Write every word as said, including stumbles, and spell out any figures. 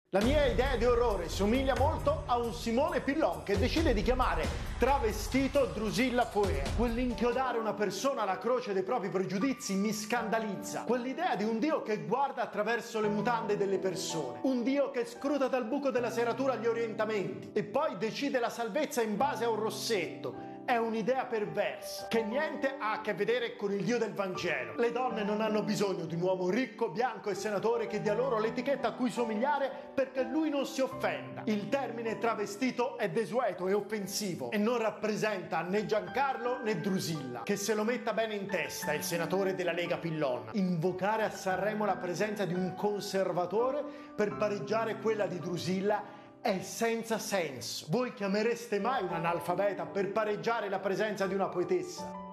La mia idea di orrore somiglia molto a un Simone Pillon che decide di chiamare travestito Drusilla Foer. Quell'inchiodare una persona alla croce dei propri pregiudizi mi scandalizza. Quell'idea di un Dio che guarda attraverso le mutande delle persone. Un Dio che scruta dal buco della serratura gli orientamenti e poi decide la salvezza in base a un rossetto. È un'idea perversa, che niente ha a che vedere con il Dio del Vangelo. Le donne non hanno bisogno di un uomo ricco, bianco e senatore che dia loro l'etichetta a cui somigliare perché lui non si offenda. Il termine travestito è desueto e offensivo e non rappresenta né Giancarlo né Drusilla. Che se lo metta bene in testa il senatore della Lega Pillon. Invocare a Sanremo la presenza di un conservatore per pareggiare quella di Drusilla è senza senso. Voi chiamereste mai un analfabeta per pareggiare la presenza di una poetessa?